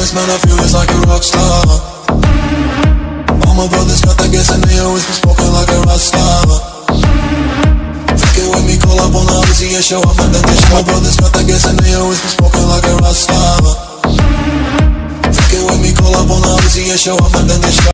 honest, man, I feel it's like a rock star. All my brothers got that gas and they always been spoken like a rock star. Fuck it with me, call up on the Uzi and show up and then they show. My brothers got that gas and they always been spoken like a rock star. Fuck it with me, call up on the Uzi and show up and then they show.